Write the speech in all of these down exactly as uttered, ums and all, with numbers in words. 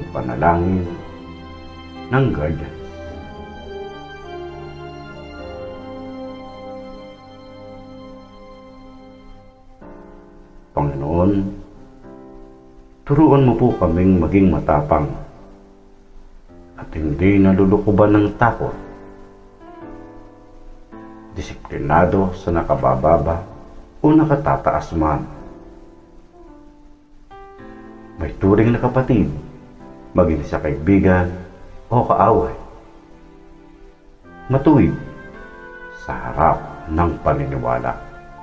panalangin ng Guardian. Panginoon, turuan mo po kaming maging matapang at hindi nalulukuban ng takot, disiplinado sa nakabababa o nakatataas man. May turing na kapatid, maging sa kaibigan o kaaway. Matuwid sa harap ng paniniwala.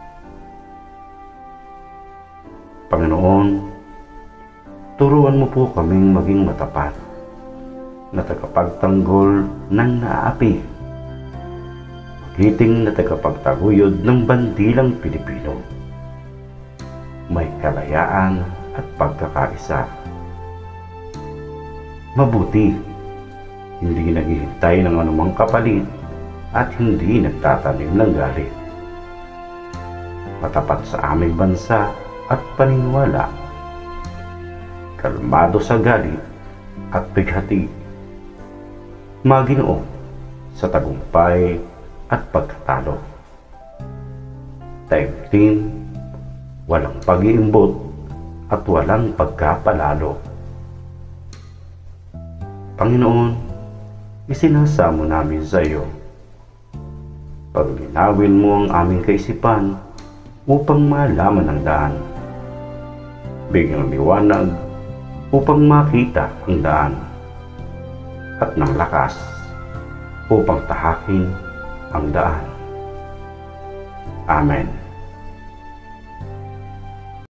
Panginoon, turuan mo po kaming maging matapat na tagapagtanggol ng naaapi, magiting na tagapagtaguyod ng bandilang Pilipino, may kalayaan at pagkakaisa. Mabuti, hindi naghihintay ng anumang kapalit at hindi nagtatanim ng galit. Matapat sa aming bansa at paniniwala, kalmado sa galit at bighati, Maginoo sa tagumpay at pagkatalo. Taimtim, walang pag-iimbot at walang pagkapalalo. Panginoon, isinasamo namin sa iyo. Paglinawin mo ang aming kaisipan upang malaman ang daan. Bigyang liwanag upang makita ang daan, at ng lakas upang tahakin ang daan. Amen.